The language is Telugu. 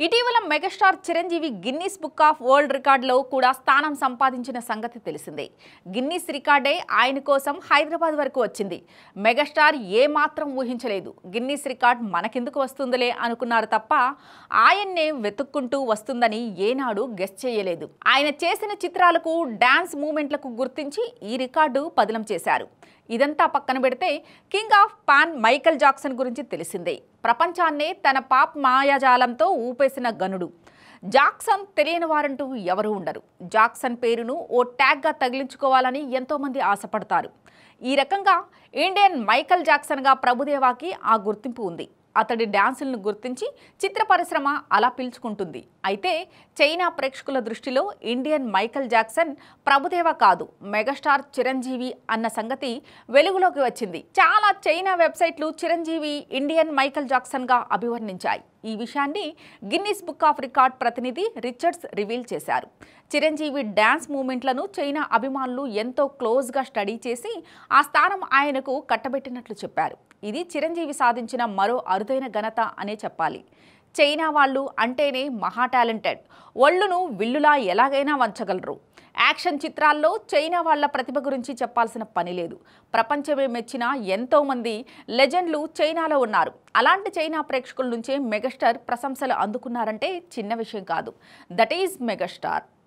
ఇటీవల megastar Chiranjeevi Guinness book of world రికార్డులో కూడా స్థానం సంపాదించిన సంగతి తెలిసిందే. గిన్నిస్ రికార్డే ఆయన కోసం హైదరాబాద్ వరకు వచ్చింది. మెగాస్టార్ ఏ మాత్రం ఊహించలేదు. గిన్నిస్ రికార్డ్ మనకెందుకు వస్తుందిలే అనుకున్నారు తప్ప ఆయన్నే వెతుక్కుంటూ వస్తుందని ఏనాడు గెస్ చేయలేదు. ఆయన చేసిన చిత్రాలకు డాన్స్ మూమెంట్లకు గుర్తించి ఈ రికార్డు పదిలం చేశారు. ఇదంతా పక్కన పెడితే king of pop Michael Jackson గురించి తెలిసిందే. ప్రపంచాన్నే తన పాప్ మాయాజాలంతో ఊపేసిన గనుడు. జాక్సన్ తెలియని వారంటూ ఎవరూ ఉండరు. జాక్సన్ పేరును ఓ ట్యాగ్గా తగిలించుకోవాలని ఎంతోమంది ఆశపడతారు. ఈ రకంగా ఇండియన్ మైకేల్ జాక్సన్గా ప్రభుదేవాకి ఆ గుర్తింపు ఉంది. అతడి డ్యాన్సులను గుర్తించి చిత్ర పరిశ్రమ అలా పిలుచుకుంటుంది. అయితే చైనా ప్రేక్షకుల దృష్టిలో ఇండియన్ మైకేల్ జాక్సన్ ప్రభుదేవ కాదు, మెగాస్టార్ చిరంజీవి అన్న సంగతి వెలుగులోకి వచ్చింది. చాలా చైనా వెబ్సైట్లు చిరంజీవి ఇండియన్ మైకేల్ జాక్సన్గా అభివర్ణించాయి. ఈ విషయాన్ని గిన్నిస్ బుక్ ఆఫ్ రికార్డ్ ప్రతినిధి రిచర్డ్స్ రివీల్ చేశారు. చిరంజీవి డ్యాన్స్ మూమెంట్లను చైనా అభిమానులు ఎంతో క్లోజ్గా స్టడీ చేసి ఆ స్థానం ఆయనకు కట్టబెట్టినట్లు చెప్పారు. ఇది చిరంజీవి సాధించిన మరో అరుదైన ఘనత అనే చెప్పాలి. చైనా వాళ్ళు అంటేనే మహా టాలెంటెడ్. ఒళ్ళును విల్లులా ఎలాగైనా వంచగలరు. యాక్షన్ చిత్రాల్లో చైనా వాళ్ళ ప్రతిభ గురించి చెప్పాల్సిన పని లేదు. ప్రపంచమే మెచ్చిన ఎంతోమంది లెజెండ్లు చైనాలో ఉన్నారు. అలాంటి చైనా ప్రేక్షకుల నుంచే మెగాస్టార్ ప్రశంసలు అందుకున్నారంటే చిన్న విషయం కాదు. That is megastar.